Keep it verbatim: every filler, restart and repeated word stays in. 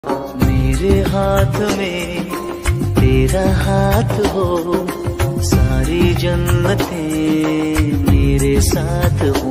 मेरे हाथ में तेरा हाथ हो, सारी जन्नतें मेरे साथ हो।